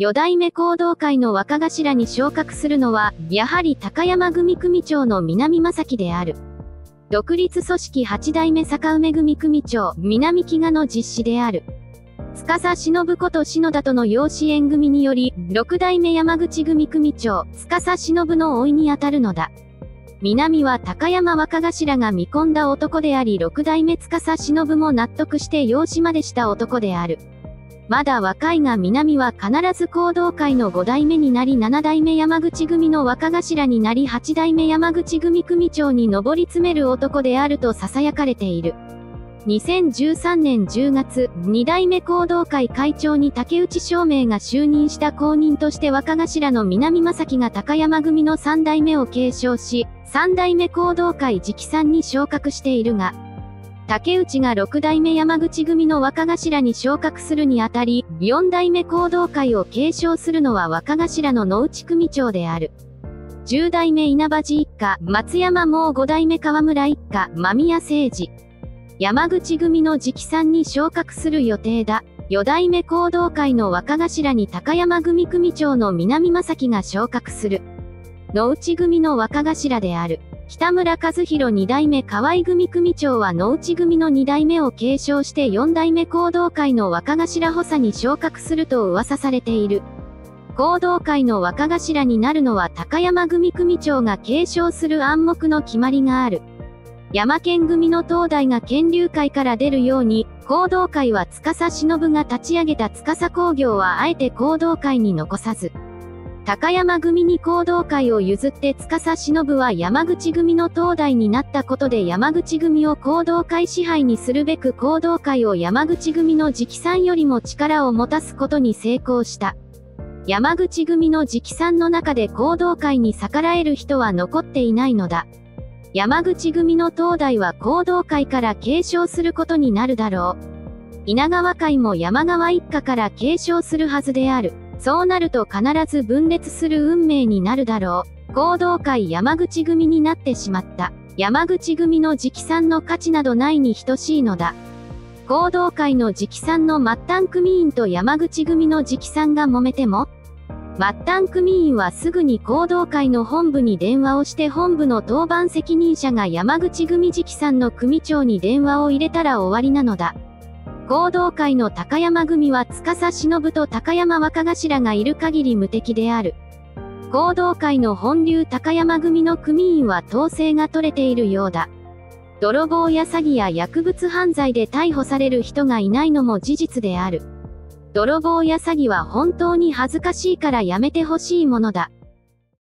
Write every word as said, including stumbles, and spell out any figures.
よ代目弘道会の若頭に昇格するのは、やはり高山組組長の南正樹である。独立組織はち代目坂梅組組長、南木賀の実施である。司忍こと篠田との養子縁組により、ろく代目山口組組長、司忍の甥にあたるのだ。南は高山若頭が見込んだ男であり、ろく代目司忍も納得して養子までした男である。まだ若いが南は必ず弘道会のご代目になり、なな代目山口組の若頭になり、はち代目山口組組長に上り詰める男であると囁かれている。にせんじゅうさんねんじゅうがつ、に代目弘道会会長に竹内正明が就任した後任として若頭の南正樹が高山組のさん代目を継承し、さん代目弘道会直参に昇格しているが、竹内がろく代目山口組の若頭に昇格するにあたり、よん代目弘道会を継承するのは若頭の野内組長である。じゅう代目稲葉寺一家、松山もご代目河村一家、間宮誠二。山口組の直参に昇格する予定だ。よ代目弘道会の若頭に高山組組長の南正樹が昇格する。野内組の若頭である。北村和弘に代目河合組組長は野内組のに代目を継承してよん代目弘道会の若頭補佐に昇格すると噂されている。弘道会の若頭になるのは高山組組長が継承する暗黙の決まりがある。山県組の東大が県流会から出るように、弘道会は司忍が立ち上げた司工業はあえて弘道会に残さず、高山組に弘道会を譲って司忍は山口組の東大になったことで山口組を弘道会支配にするべく弘道会を山口組の直参よりも力を持たすことに成功した。山口組の直参の中で弘道会に逆らえる人は残っていないのだ。山口組の東大は弘道会から継承することになるだろう。稲川会も山川一家から継承するはずである。そうなると必ず分裂する運命になるだろう。弘道会山口組になってしまった。山口組の直参の価値などないに等しいのだ。弘道会の直参の末端組員と山口組の直参が揉めても、末端組員はすぐに弘道会の本部に電話をして本部の当番責任者が山口組直参の組長に電話を入れたら終わりなのだ。弘道会の高山組は司忍と高山若頭がいる限り無敵である。弘道会の本流高山組の組員は統制が取れているようだ。泥棒や詐欺や薬物犯罪で逮捕される人がいないのも事実である。泥棒や詐欺は本当に恥ずかしいからやめてほしいものだ。